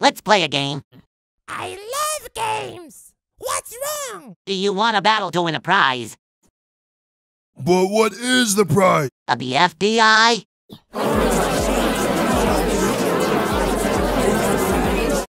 Let's play a game. I love games! What's wrong? Do you want a battle to win a prize? But what is the prize? A BFB?